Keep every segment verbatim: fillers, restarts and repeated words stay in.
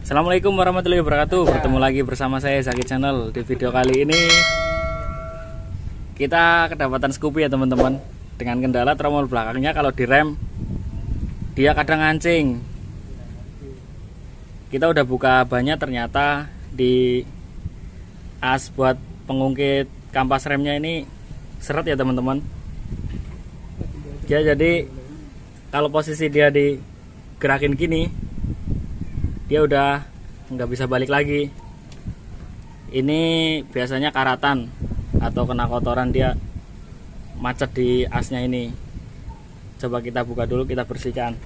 Assalamualaikum warahmatullahi wabarakatuh. Bertemu lagi bersama saya Zaki Channel. Di video kali ini kita kedapatan Scoopy ya teman-teman. Dengan kendala tromol belakangnya kalau direm dia kadang ngancing. Kita udah buka banyak, ternyata di as buat pengungkit kampas remnya ini seret ya teman-teman. Ya, jadi kalau posisi dia digerakin gini, dia udah nggak bisa balik lagi. Ini biasanya karatan atau kena kotoran, dia macet di asnya ini. Coba kita buka dulu, kita bersihkan.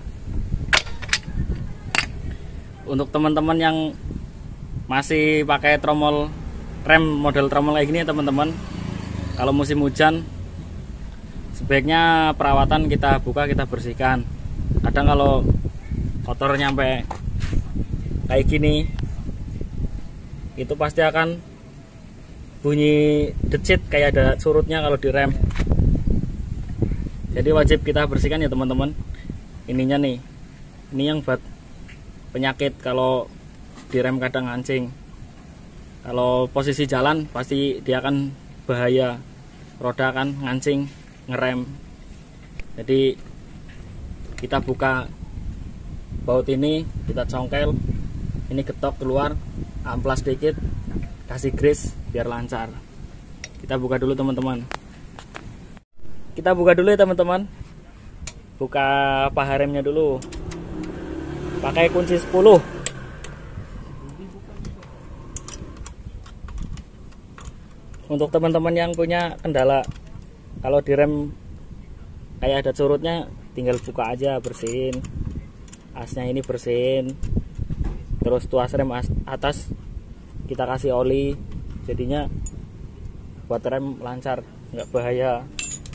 Untuk teman-teman yang masih pakai tromol rem model tromol kayak gini ya teman-teman, kalau musim hujan sebaiknya perawatan kita buka, kita bersihkan. Kadang kalau kotor nyampe kayak gini, itu pasti akan bunyi decit kayak ada surutnya kalau direm. Jadi wajib kita bersihkan ya teman-teman. Ininya nih, ini yang buat penyakit kalau direm kadang ngancing. Kalau posisi jalan pasti dia akan bahaya, roda kan ngancing ngerem. Jadi kita buka baut ini, kita congkel, ini getok keluar, amplas dikit, kasih grease biar lancar. Kita buka dulu teman-teman. Kita buka dulu ya teman-teman. Buka paha remnya dulu. Pakai kunci sepuluh. Untuk teman-teman yang punya kendala kalau direm kayak ada curutnya, tinggal buka aja, bersihin asnya ini, bersihin. Terus tuas rem atas kita kasih oli, jadinya buat rem lancar, nggak bahaya.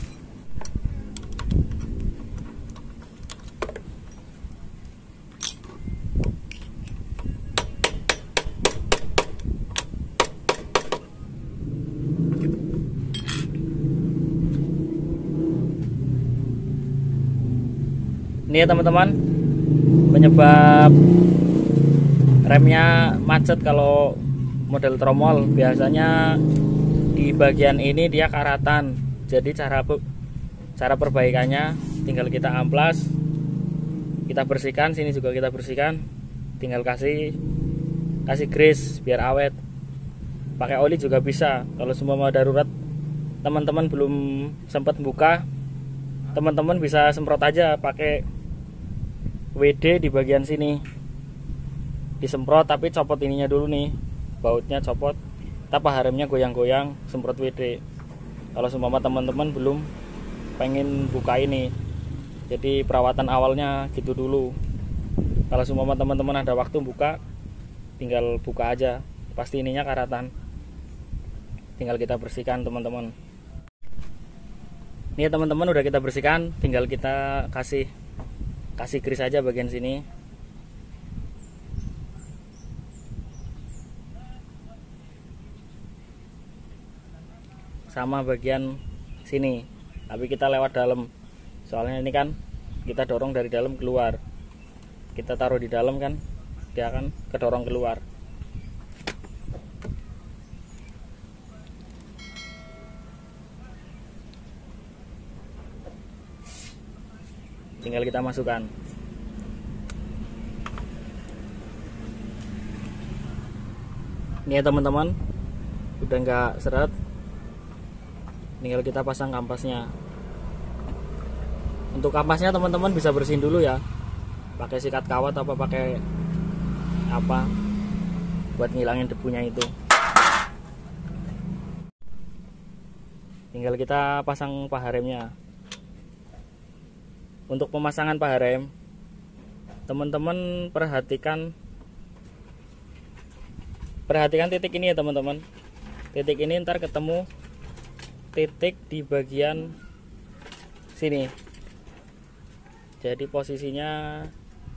Ini ya teman-teman, penyebab remnya macet kalau model tromol. Biasanya di bagian ini dia karatan. Jadi cara cara perbaikannya tinggal kita amplas, kita bersihkan, sini juga kita bersihkan. Tinggal kasih kasih grease biar awet. Pakai oli juga bisa. Kalau semua mau darurat, teman-teman belum sempat buka, teman-teman bisa semprot aja pakai W D di bagian sini. Disemprot tapi copot ininya dulu nih, bautnya copot, tapi remnya goyang-goyang, semprot W D. Kalau seumpama teman-teman belum pengen buka ini, jadi perawatan awalnya gitu dulu. Kalau seumpama teman-teman ada waktu buka, tinggal buka aja, pasti ininya karatan, tinggal kita bersihkan teman-teman. Ini ya teman-teman, udah kita bersihkan, tinggal kita kasih kasih grease aja bagian sini. Sama bagian sini, tapi kita lewat dalam, soalnya ini kan kita dorong dari dalam keluar, kita taruh di dalam kan dia akan kedorong keluar. Tinggal kita masukkan. Ini ya teman-teman, udah nggak seret, tinggal kita pasang kampasnya. Untuk kampasnya teman-teman bisa bersihin dulu ya, pakai sikat kawat apa pakai apa buat ngilangin debunya itu. Tinggal kita pasang paha remnya. Untuk pemasangan paha rem, teman-teman perhatikan perhatikan titik ini ya teman-teman. Titik ini ntar ketemu titik di bagian sini. Jadi posisinya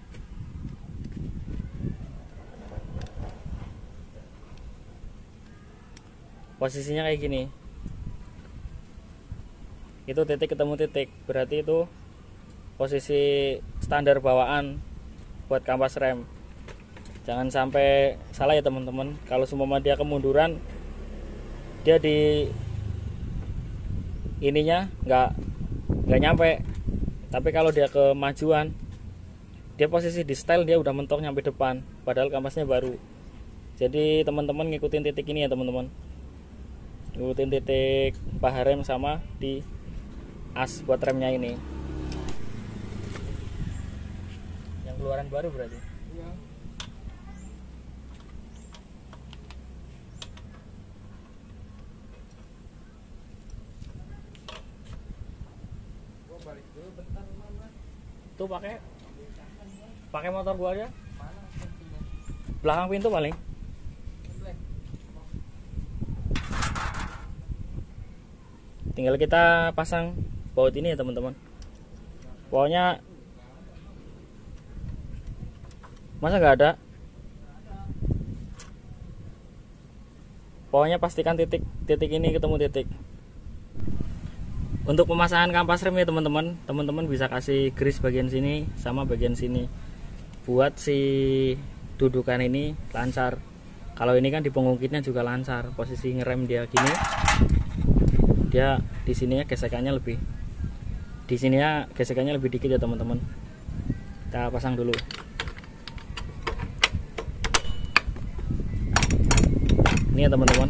posisinya kayak gini. Itu titik ketemu titik, berarti itu posisi standar bawaan buat kampas rem. Jangan sampai salah ya teman-teman. Kalau semua dia kemunduran, dia di ininya nggak nggak nyampe. Tapi kalau dia kemajuan, dia posisi di style dia udah mentok nyampe depan, padahal kampasnya baru. Jadi teman-teman ngikutin titik ini ya teman-teman, ngikutin titik paha rem sama di as buat remnya ini. Yang keluaran baru berarti. Iya. Gua balik dulu bentar mana. Tuh pakai pakai motor gua aja. Mana pintunya? Belakang pintu paling. Black. Tinggal kita pasang baut ini ya teman-teman. Pokoknya masa nggak ada? Pokoknya pastikan titik titik ini ketemu titik. Untuk pemasangan kampas rem ya teman-teman, teman-teman bisa kasih grease bagian sini sama bagian sini buat si dudukan ini lancar. Kalau ini kan di pengungkitnya juga lancar, posisi ngerem dia gini, dia di sininya gesekannya lebih, di sininya gesekannya lebih dikit ya teman-teman. Kita pasang dulu. Ini ya teman-teman,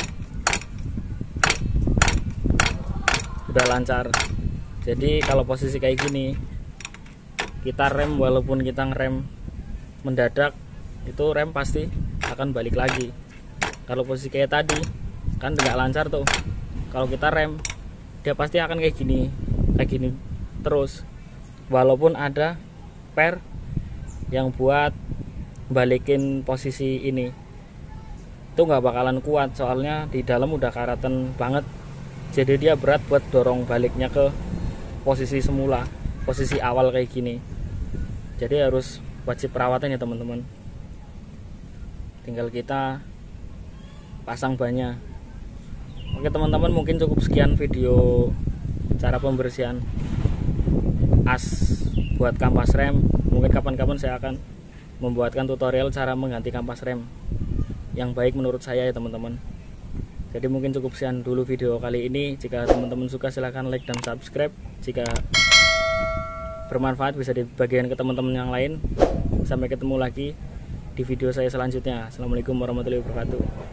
udah lancar. Jadi kalau posisi kayak gini, kita rem walaupun kita ngerem mendadak, itu rem pasti akan balik lagi. Kalau posisi kayak tadi kan nggak lancar tuh, kalau kita rem dia pasti akan kayak gini, kayak gini terus. Walaupun ada per yang buat balikin posisi ini, itu nggak bakalan kuat, soalnya di dalam udah karatan banget. Jadi dia berat buat dorong baliknya ke posisi semula, posisi awal kayak gini. Jadi harus wajib perawatan ya teman-teman. Tinggal kita pasang bannya. Oke teman-teman, mungkin cukup sekian video cara pembersihan as buat kampas rem. Mungkin kapan-kapan saya akan membuatkan tutorial cara mengganti kampas rem yang baik menurut saya ya teman-teman. Jadi mungkin cukup sekian dulu video kali ini. Jika teman-teman suka silahkan like dan subscribe. Jika bermanfaat bisa dibagikan ke teman-teman yang lain. Sampai ketemu lagi di video saya selanjutnya. Assalamualaikum warahmatullahi wabarakatuh.